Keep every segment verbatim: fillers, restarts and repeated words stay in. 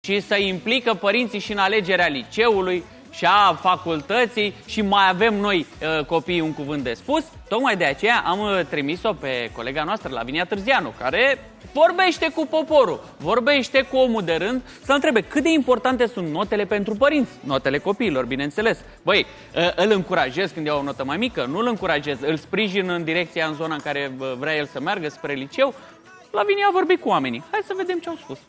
și să implică părinții și în alegerea liceului și a facultății și mai avem noi uh, copiii un cuvânt de spus. Tocmai de aceea am uh, trimis-o pe colega noastră, Lavinia Târzianu, care vorbește cu poporul, vorbește cu omul de rând, să întrebe cât de importante sunt notele pentru părinți, notele copiilor, bineînțeles. Băi, uh, îl încurajez când iau o notă mai mică, nu îl încurajez, îl sprijin în direcția, în zona în care uh, vrea el să meargă, spre liceu. Lavinia a vorbit cu oamenii. Hai să vedem ce au spus.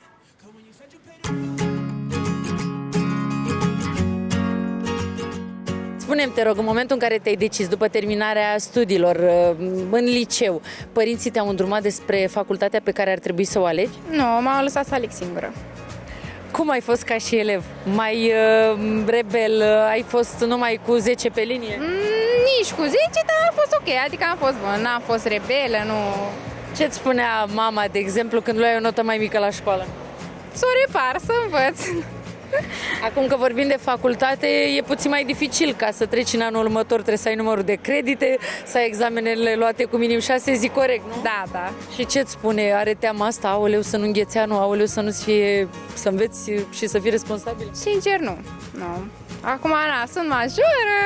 Spune-mi, te rog, în momentul în care te-ai decis, după terminarea studiilor în liceu, părinții te-au îndrumat despre facultatea pe care ar trebui să o alegi? Nu, m-au lăsat să aleg singură. Cum ai fost ca și elev? Mai uh, rebel? Ai fost numai cu zece pe linie? Mm, nici cu zece, dar a fost ok, adică am fost bun, n-am fost rebelă, nu... Ce-ți spunea mama, de exemplu, când luai o notă mai mică la școală? Să o repar, să învăț. Acum că vorbim de facultate, e puțin mai dificil. Ca să treci în anul următor trebuie să ai numărul de credite, să ai examenele luate cu minim șase, zic corect, nu? Da, da. Și ce-ți spune? Are teama asta? Aoleu, să nu îngheți anul, aoleu, să nu-ți fie, să înveți și să fii responsabil? Sincer, nu. Nu. Acum, na, sunt majoră.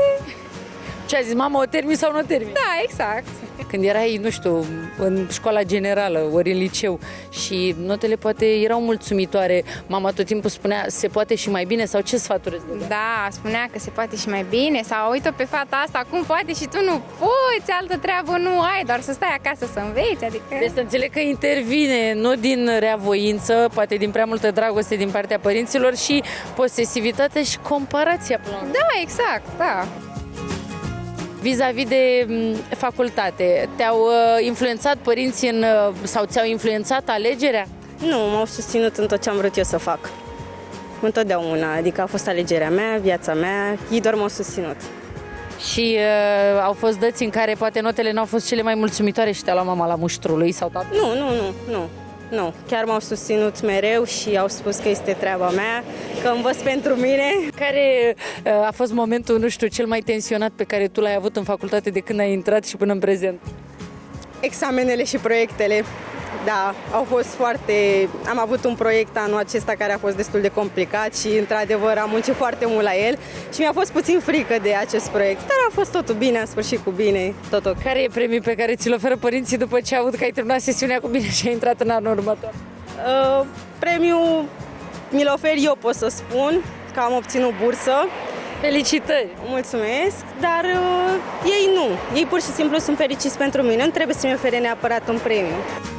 Ce a zis, mama, o termin sau nu o termin? Da, exact. Când erai, nu știu, în școala generală, ori în liceu și notele poate erau mulțumitoare, mama tot timpul spunea, se poate și mai bine sau ce sfaturi îți dădea? Da, spunea că se poate și mai bine sau uite pe fata asta, cum poate și tu nu poți, altă treabă nu ai, doar să stai acasă să înveți, adică... Deci să înțeleg că intervine, nu din reavoință, poate din prea multă dragoste din partea părinților și posesivitatea și comparația până la urmă. Da, exact, da. Vis-a-vis de facultate, te-au uh, influențat părinții în, uh, sau ți-au influențat alegerea? Nu, m-au susținut în tot ce am vrut eu să fac. Întotdeauna, adică a fost alegerea mea, viața mea, ei doar m-au susținut. Și uh, au fost dăți în care poate notele n-au fost cele mai mulțumitoare și te-a luat mama la muștrul lui sau tata? Nu, nu, nu, nu. Nu, chiar m-au susținut mereu și au spus că este treaba mea, că învăț pentru mine. Care uh, a fost momentul, nu știu, cel mai tensionat pe care tu l-ai avut în facultate de când ai intrat și până în prezent? Examenele și proiectele, da, au fost foarte... Am avut un proiect anul acesta care a fost destul de complicat și, într-adevăr, am muncit foarte mult la el și mi-a fost puțin frică de acest proiect, dar a fost totul bine, am sfârșit cu bine, tot ok. Care e premiul pe care ți-l oferă părinții după ce au avut că ai terminat sesiunea cu bine și ai intrat în anul următor? Uh, premiul mi-l ofer eu, pot să spun, că am obținut bursă. Felicitări! Mulțumesc, dar uh, ei nu. Ei pur și simplu sunt fericiți pentru mine, nu trebuie să-mi ofere neapărat un premiu.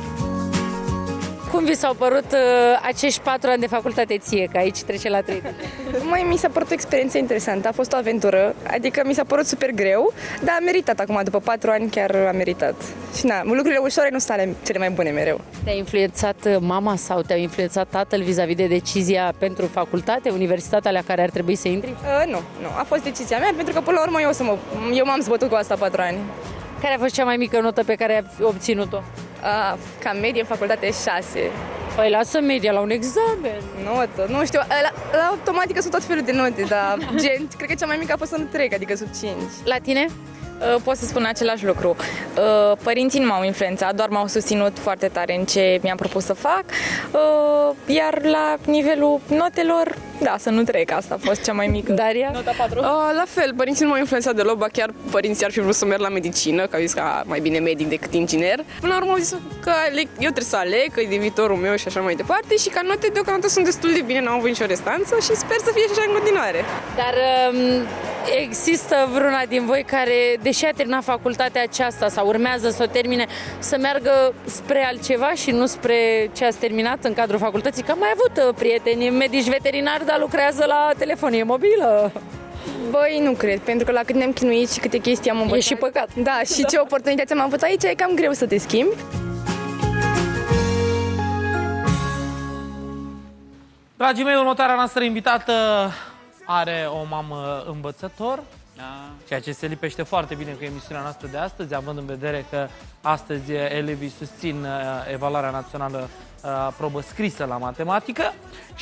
Cum vi s-au părut uh, acești patru ani de facultate ție, că aici trece la trei? Mai mi s-a părut o experiență interesantă, a fost o aventură, adică mi s-a părut super greu, dar a meritat acum, după patru ani chiar a meritat. Și na, lucrurile ușoare nu sunt ale cele mai bune mereu. Te-a influențat mama sau te-a influențat tatăl vis-a-vis de decizia pentru facultate, universitatea la care ar trebui să intri? Uh, nu, nu, a fost decizia mea, pentru că până la urmă eu, să mă, eu m-am zbătut cu asta patru ani. Care a fost cea mai mică notă pe care ai obținut-o? Uh, ca medie în facultate șase. Păi lasă media la un examen. Notă, nu știu, la, la automatică sunt tot felul de note, dar gen, cred că cea mai mică a fost în trei, adică sub cinci. La tine? Pot să spun același lucru. Părinții nu m-au influențat, doar m-au susținut foarte tare în ce mi-am propus să fac, iar la nivelul notelor, da, să nu trec, asta a fost cea mai mică. Daria? Nota patru? La fel, părinții nu m-au influențat deloc, ba chiar părinții ar fi vrut să merg la medicină, că au zis că mai bine medic decât inginer. Până la urmă au zis că eu trebuie să aleg, că e de viitorul meu și așa mai departe și ca note deocamdată sunt destul de bine, n-am avut nicio restanță și sper să fie și așa în continuare. Dar um, există vreuna din voi care, deși a terminat facultatea aceasta sau urmează să o termine, să meargă spre altceva și nu spre ce ați terminat în cadrul facultății? Că am mai avut prieteni medici veterinari, dar lucrează la telefonie mobilă. Băi, nu cred, pentru că la cât ne-am chinuit și câte chestii am învățat... E și păcat. Da, și ce oportunități am avut aici, e cam greu să te schimbi. Dragii mei, următoarea noastră invitată are o mamă învățător, ceea ce se lipește foarte bine cu emisiunea noastră de astăzi, având în vedere că astăzi elevii susțin evaluarea națională probă scrisă la matematică.